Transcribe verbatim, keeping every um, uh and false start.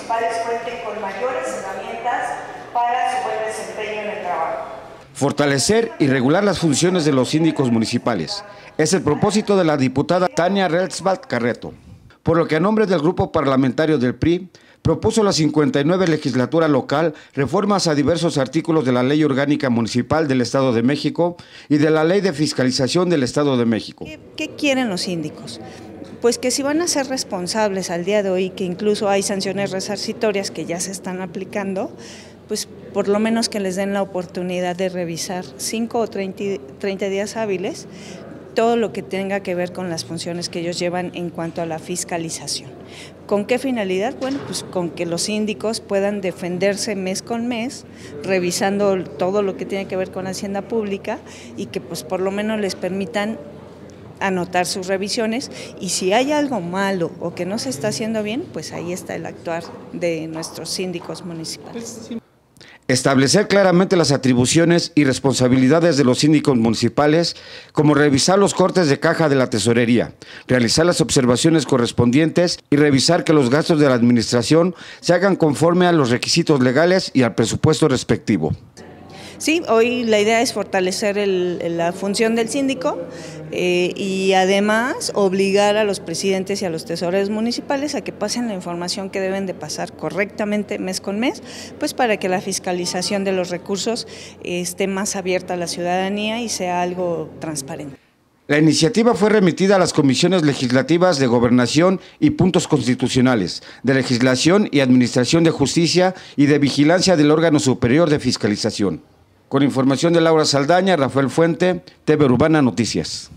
municipales cuenten con mayores herramientas para su buen desempeño en el trabajo. Fortalecer y regular las funciones de los síndicos municipales es el propósito de la diputada Tania Relsvald Carreto, por lo que a nombre del grupo parlamentario del P R I, propuso la cincuenta y nueve legislatura local reformas a diversos artículos de la Ley Orgánica Municipal del Estado de México y de la Ley de Fiscalización del Estado de México. ¿Qué, qué quieren los síndicos? Pues que si van a ser responsables al día de hoy, que incluso hay sanciones resarcitorias que ya se están aplicando, pues por lo menos que les den la oportunidad de revisar cinco o treinta días hábiles todo lo que tenga que ver con las funciones que ellos llevan en cuanto a la fiscalización. ¿Con qué finalidad? Bueno, pues con que los síndicos puedan defenderse mes con mes, revisando todo lo que tiene que ver con Hacienda Pública y que pues por lo menos les permitan anotar sus revisiones, y si hay algo malo o que no se está haciendo bien, pues ahí está el actuar de nuestros síndicos municipales. Establecer claramente las atribuciones y responsabilidades de los síndicos municipales, como revisar los cortes de caja de la tesorería, realizar las observaciones correspondientes y revisar que los gastos de la administración se hagan conforme a los requisitos legales y al presupuesto respectivo. Sí, hoy la idea es fortalecer el, la función del síndico eh, y además obligar a los presidentes y a los tesoreros municipales a que pasen la información que deben de pasar correctamente mes con mes, pues para que la fiscalización de los recursos eh, esté más abierta a la ciudadanía y sea algo transparente. La iniciativa fue remitida a las comisiones legislativas de Gobernación y Puntos Constitucionales, de Legislación y Administración de Justicia y de Vigilancia del órgano superior de fiscalización. Con información de Laura Saldaña, Rafael Fuente, T V Urbana Noticias.